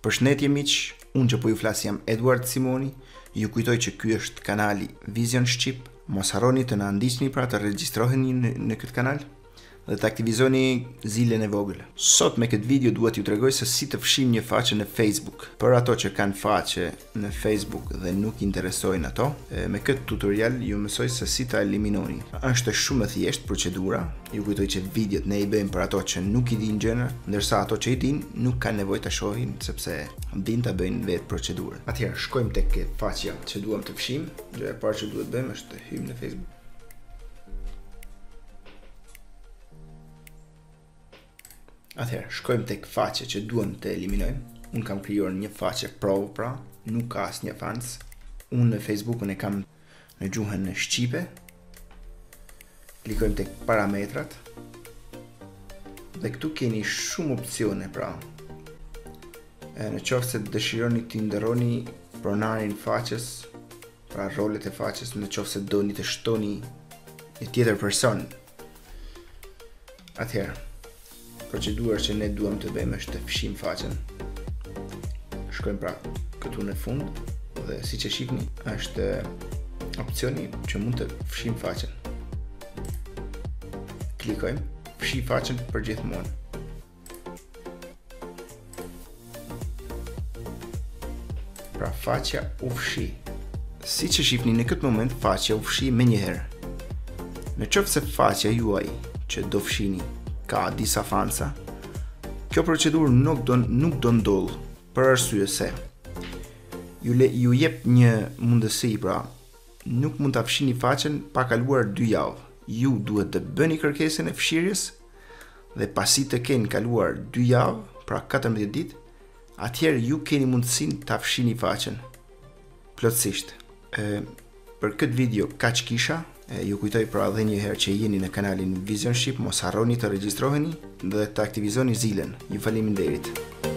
Përshëndetje miq, unë që po ju flas jam Eduard Simoni, ju kujtoj që ky është kanali Vision Shqip, mos harroni të na ndiqni pra të regjistroheni në këtë kanal dhe të aktivizoni zilën e vogël. Sot me këtë video dua t'ju tregoj se si të fshim një faqe në Facebook. Për ato që kanë faqe në Facebook dhe nuk interesojnë ato, me këtë tutorial ju mësoj se si ta eliminoni. Është shumë e thjeshtë procedura. Ju kujtoj që videot ne i bëjmë për ato që nuk i dinë gjëra, ndërsa ato që i dinë nuk kanë nevojë ta shohin sepse dinë ta bëjnë vetë procedurën. Atëherë shkojmë tek faqja që duam të fshim. Gjëja e parë që duhet bëjmë është të hyjmë në Facebook. Atëherë, shkojmë tek faqe që duam të eliminojmë. Unë kam krijuar një faqe provë, pra, nuk ka asnjë fans. Unë në Facebookun e kam në gjuhën shqipe. Klikojmë tek parametrat. Dhe këtu keni shumë opsione, pra. Në qoftë se dëshironi të ndërroni pronarin faqes, pra rolet e faqes, në qoftë se doni të shtoni një tjetër person. Atëherë, procedura që ne duam të bëjmë është të fshim faqen. Shkojmë pra këtu në fund dhe siç e shihni është opsioni që mund të fshim faqen. Klikojmë fshi faqen për gjithmonë. Pra faqja u fshi. Siç e shihni në këtë moment faqja u fshi menjëherë. Në qoftë se faqja juaj që do fshini ka disa fansa, kjo procedurë nuk do ndodh për arsye se ju jep një mundësi, pra nuk mund ta fshini faqen pa kaluar 2 javë. Ju duhet të bëni kërkesën e fshirjes dhe pasi të keni kaluar 2 javë, pra 14 ditë, atëherë ju keni mundësinë ta fshini faqen plotësisht. Për këtë video kaq kisha. Ju kujtoj pra edhe një herë që jeni në kanalin Vision Shqip, mos harroni të regjistroheni dhe të aktivizoni zilën. Ju faleminderit.